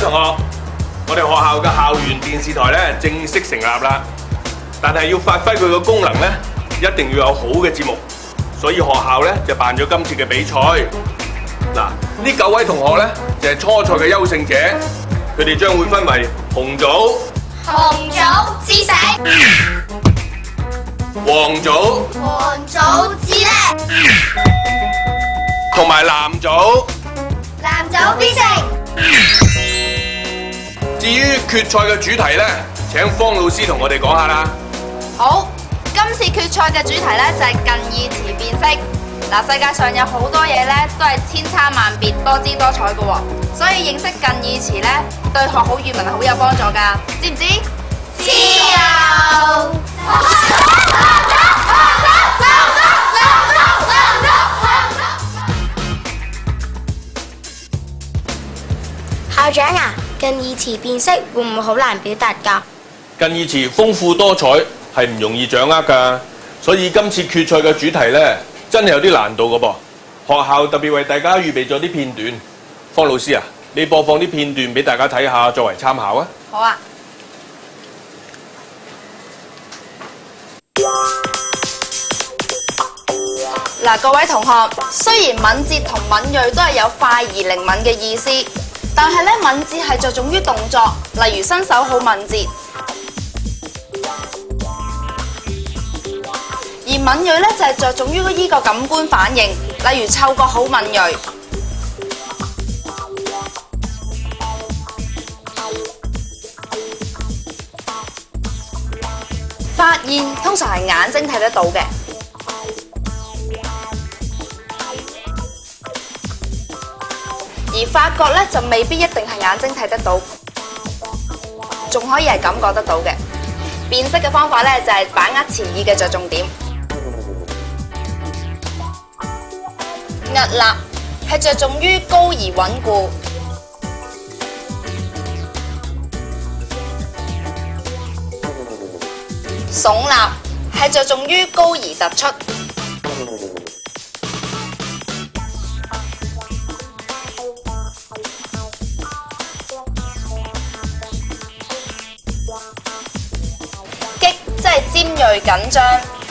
同學，我哋學校嘅校園電視台咧正式成立啦，但係要發揮佢嘅功能咧，一定要有好嘅節目，所以學校咧就辦咗今次嘅比賽。嗱，呢9位同學咧就係初賽嘅優勝者，佢哋將會分為紅組、 紅組知醒， 黃組、 黃組知叻， 同埋藍組。 藍組必勝。 至於決賽嘅主題咧，請方老師同我哋講下啦。 好，今次決賽嘅主題咧就係近義詞辨識。嗱，世界上有好多嘢咧都係千差萬別、多姿多彩嘅喎，所以認識近義詞咧對學好語文係好有幫助㗎，知唔知？ 知道。 校長啊，近義詞辨識會唔會好難表達㗎？ 近義詞豐富多彩，係唔容易掌握㗎，所以今次決賽嘅主題咧，真係有啲難度㗎噃。學校特別為大家預備咗啲片段，方老師啊，你播放啲片段俾大家睇下，作為參考啊。 好啊。嗱，各位同學，雖然敏捷同敏鋭都係有快而靈敏嘅意思，但係咧敏捷係着重於動作，例如身手好敏捷；而敏鋭咧就係着重於依個感官反應，例如嗅覺好敏鋭。發現通常係眼睛睇得到嘅。而發覺咧就未必一定係眼睛睇得到，仲可以係感覺得到嘅。辨識嘅方法咧就係把握詞意嘅着重點。屹立係着重於高而穩固，聳立係着重於高而突出。即係尖鋭緊張，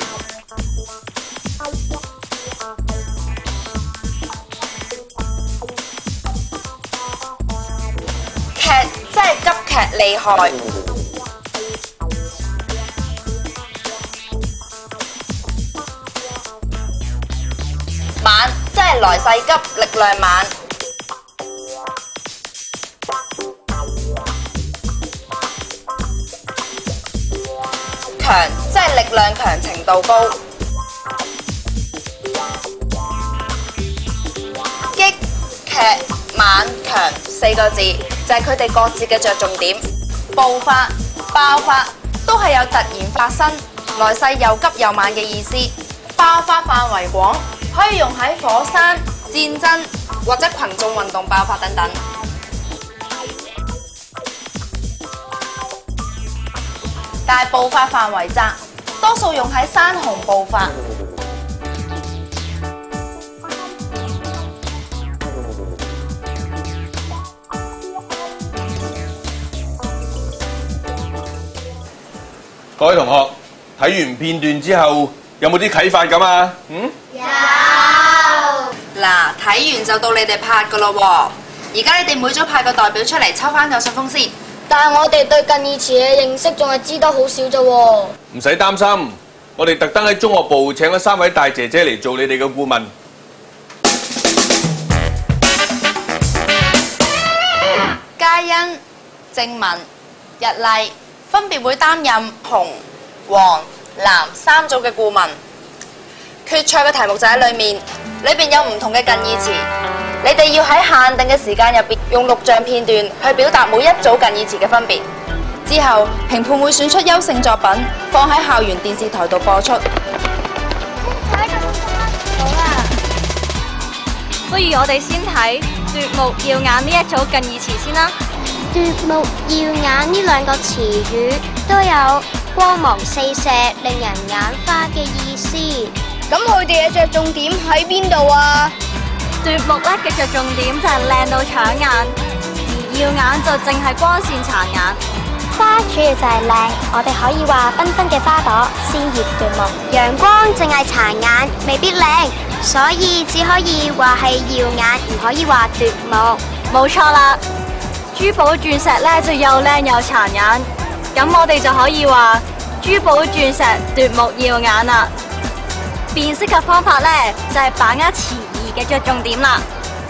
劇即係急劇厲害，猛即係來勢急、力量猛。強即係力量強程度高，激、劇、猛、強4個字就係佢哋各自嘅着重點。爆發、爆發都係有突然發生、來勢又急又猛嘅意思。爆發範圍廣，可以用喺火山、戰爭或者群眾運動爆發等等。但係爆發範圍窄，多數用喺山洪爆發。 各位同學睇完片段之後，有冇啲啟發咁啊？ 有。 嗱，睇完就到你哋拍噶咯喎。而家你哋每組派個代表出嚟抽翻個信封先。 但係我哋對近義詞嘅認識仲係知得好少啫喎。 唔使擔心，我哋特登喺中學部請咗3位大姐姐嚟做你哋嘅顧問。 嘉欣、靜文、日麗分別會擔任紅、黃、藍3組嘅顧問。決賽嘅題目就喺裏面有唔同嘅近義詞。你哋要喺限定嘅時間入邊，用錄像片段去表達每一組近義詞嘅分別。之後，評判會選出優勝作品，放喺校園電視台度播出。 好啦， 不如我哋先睇奪目耀眼呢一組近義詞先啦。 奪目耀眼呢2個詞語都有光芒四射、令人眼花嘅意思。 咁佢哋嘅着重點喺邊度啊？ 奪目咧嘅着重點就係靚到搶眼，而耀眼就淨係光線殘眼。 花主要就係靚，我哋可以話繽紛嘅花朵鮮豔奪目。陽光淨係殘眼，未必靚，所以只可以話係耀眼，唔可以話奪目。 冇錯啦，珠寶鑽石咧就又靚又殘眼，咁我哋就可以話珠寶鑽石奪目耀眼啦。辨識嘅方法咧就係把握詞義嘅着重點啦。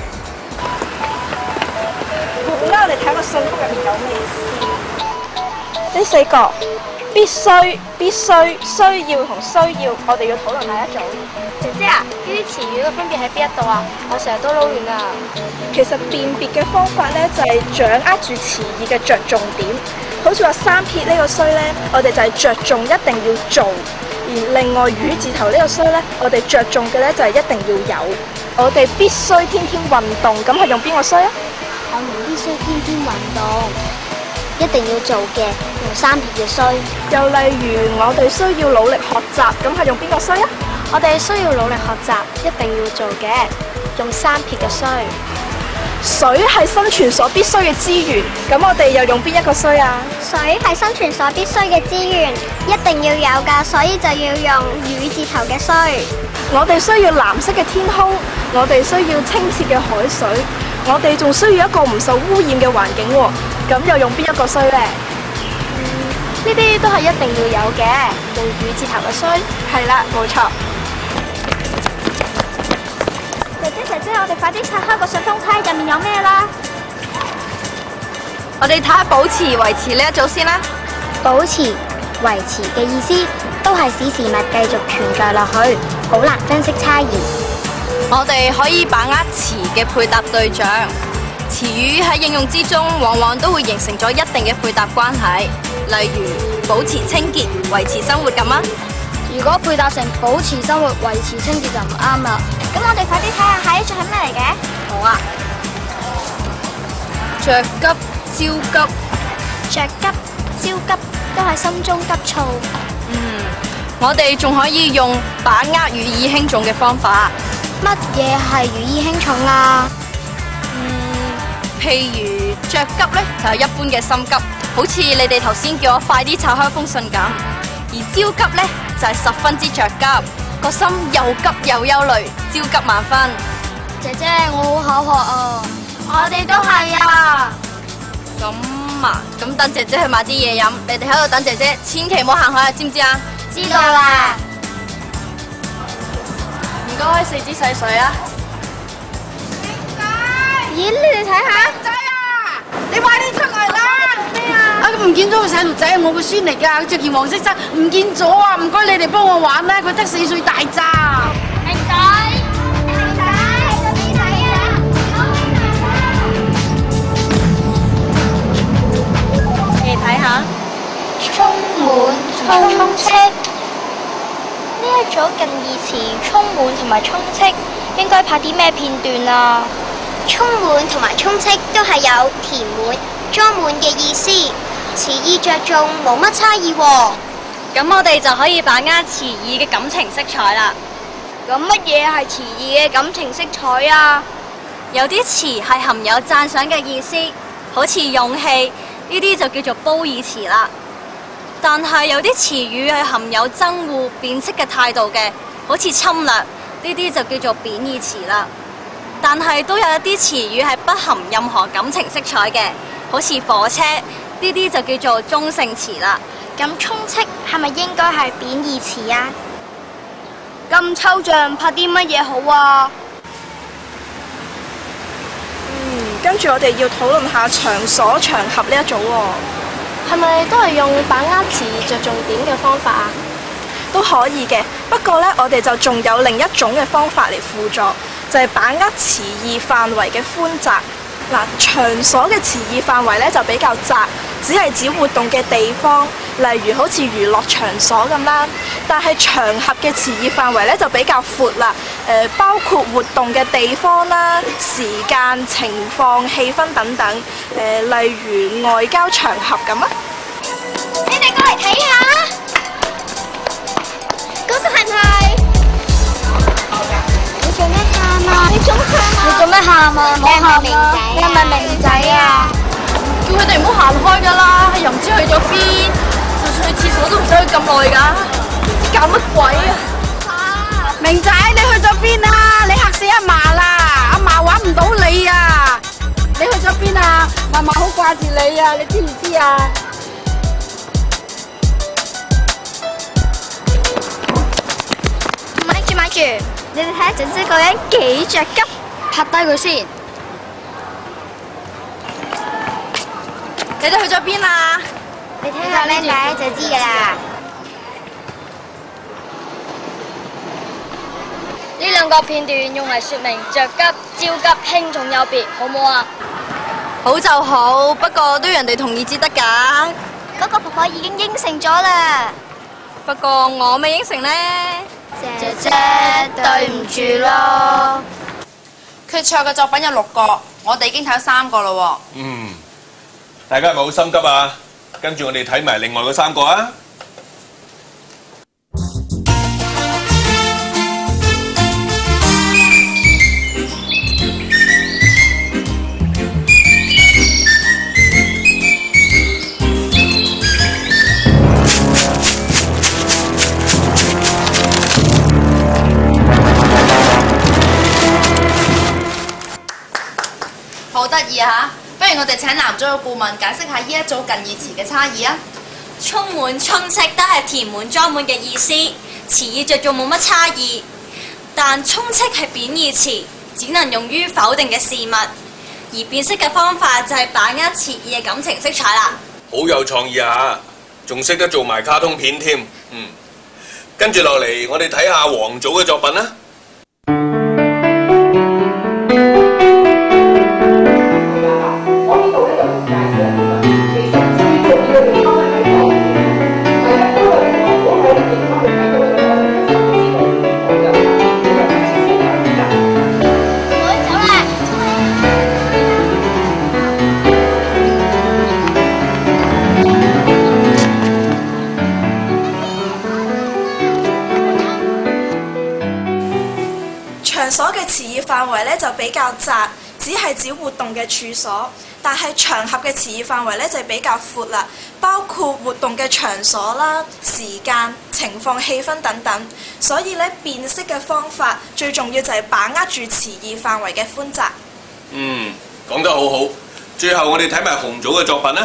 而家我哋睇個信封入面有咩先？呢4個必須、必須、需要同需要，我哋要討論下一組。 姐姐啊，呢啲詞語嘅分別喺邊一度啊？我成日都撈亂啊。 其實辨別嘅方法咧就係掌握住詞義嘅着重點。好似話三撇呢個須咧，我哋就係着重一定要做；而另外魚字頭呢個須咧，我哋着重嘅咧就係一定要有。我哋必須天天運動，咁係用邊個須啊？ 我唔必須天天運動，一定要做嘅用三撇嘅須。 又例如我哋需要努力學習，咁係用邊個須啊？ 我哋需要努力學習，一定要做嘅用三撇嘅須。 水係生存所必須嘅資源，咁我哋又用邊一個須啊？ 水係生存所必須嘅資源，一定要有㗎，所以就要用雨字頭嘅須。 我哋需要藍色嘅天空，我哋需要清澈嘅海水，我哋仲需要一個唔受污染嘅環境喎，咁又用邊一個須呢？ 呢啲都係一定要有嘅，用雨字頭嘅須。 係啦，冇錯。 姐姐，我哋快啲拆開個信封睇入面有咩啦！ 我哋睇下保持維持呢一組先啦。 保持、維持嘅意思都係使事物繼續存在落去，好難分析差異。 我哋可以把握詞嘅配搭對象，詞語喺應用之中往往都會形成咗一定嘅配搭關係，例如保持清潔、維持生活咁啊。 如果配搭成保持生活、維持清潔就唔啱啦。 咁我哋快啲睇下下一組係咩嚟嘅？ 好啊。着急、焦急。 着急、焦急都係心中急躁。 我哋仲可以用把握語意輕重嘅方法。 乜嘢係語意輕重啊？ 譬如着急呢，就係一般嘅心急，好似你哋頭先叫我快啲拆開封信咁；而焦急呢，就係十分之着急，個心又急又憂慮，焦急萬分。 姐姐，我好口渴啊！ 我哋都係啊！ 咁啊，咁等姐姐去買啲嘢飲，你哋喺度等姐姐，千祈唔好行開，知唔知啊？ 知道啦。 唔該，4支洗水啊！ 咦，你哋睇下，仔啊！你快啲出嚟啦！咩啊？ 唔見咗個細路仔，我個孫嚟㗎，佢着件黃色衫，唔見咗啊！唔該你哋幫我玩啦，佢得4歲大咋。 明仔，喺邊睇啊？ 你睇下， 充滿、充斥呢一組近義詞，充滿同埋充斥，應該拍啲咩片段啊？充滿同埋充斥都係有填滿、裝滿嘅意思，詞意着重冇乜差異喎。 咁我哋就可以把握詞義嘅感情色彩啦。 咁乜嘢係詞義嘅感情色彩啊？ 有啲詞係含有讚賞嘅意思，好似勇氣呢啲就叫做褒義詞啦。但係有啲詞語係含有憎惡、貶斥嘅態度嘅，好似侵略呢啲就叫做貶義詞啦。但係都有一啲詞語係不含任何感情色彩嘅，好似火車呢啲就叫做中性詞啦。 咁充斥係咪應該係貶義詞啊？ 咁抽象，拍啲乜嘢好啊？ 跟住我哋要討論下場所、場合呢一組喎。 係咪都係用把握詞義着重點嘅方法啊？ 都可以嘅，不過呢，我哋就仲有另一種嘅方法嚟輔助，就係把握詞義範圍嘅寬窄。嗱，場所嘅詞義範圍呢就比較窄，只係指活動嘅地方，例如好似娛樂場所咁啦。但係場合嘅詞義範圍呢就比較闊啦，包括活動嘅地方啦、時間、情況、氣氛等等，例如外交場合咁啊。 你哋過嚟睇下，嗰個係唔係？你做咩喊啊？你做咩喊啊？ 你做咩喊啊？ 你係咪明仔？ 你係咪明仔啊？ 叫佢哋唔好行開㗎啦，又唔知去咗邊，就算去廁所都唔使去咁耐㗎，唔知搞乜鬼啊！ 明仔，你去咗邊啊？你嚇死阿嫲啦！阿嫲揾唔到你啊！你去咗邊啊？嫲嫲好掛住你啊！你知唔知啊？ 咪住，你哋睇下整隻個人幾着急，拍低佢先。 你哋去咗邊啊？ 你睇下靚仔就知噶啦。呢兩個片段用嚟說明着急、焦急、輕重有別，好唔好啊？ 好就好，不過都要人哋同意至得㗎。 嗰個婆婆已經應承咗啦。 不過我未應承呢。 姐姐，對唔住咯。 決賽嘅作品有6個，我哋已經睇咗3個咯喎。 大家係咪好心急啊？跟住我哋睇埋另外嗰3個啊！ 好得意啊！不如我哋請男組嘅顧問解釋下呢一組近義詞嘅差異啊！ 充滿、充斥都係填滿、裝滿嘅意思，詞義着重冇乜差異。但充斥係貶義詞，只能用於否定嘅事物，而辨識嘅方法就係把握詞義嘅感情色彩啦。 好有創意啊！仲識得做埋卡通片添。跟住落嚟，我哋睇下黃組嘅作品啦。 場所嘅詞義範圍咧就比較窄，只係指活動嘅處所；但係場合嘅詞義範圍咧就比較闊啦，包括活動嘅場所啦、時間、情況、氣氛等等。所以咧辨識嘅方法最重要就係把握住詞義範圍嘅寬窄。 講得好好。最後我哋睇埋紅組嘅作品啦。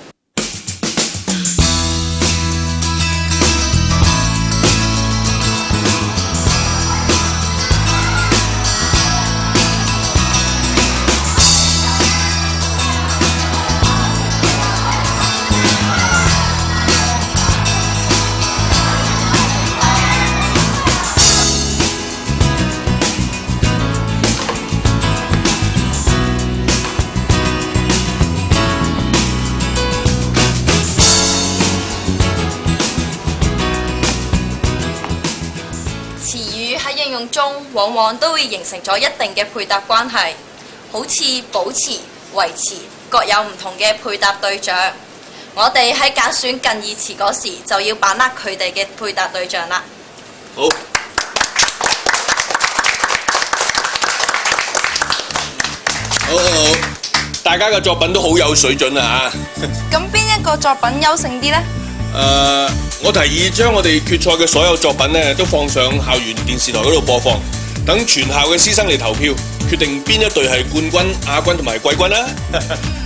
應用中往往都會形成咗一定嘅配搭關係，好似保持、維持各有唔同嘅配搭對象。我哋喺揀選近義詞嗰時，就要把握佢哋嘅配搭對象啦。 好，好，大家嘅作品都好有水準啊！ 咁邊一個作品優勝啲呢？ 我提議將我哋決賽嘅所有作品呢都放上校園電視台嗰度播放，等全校嘅師生嚟投票，決定邊一隊係冠軍、亞軍同埋季軍啦。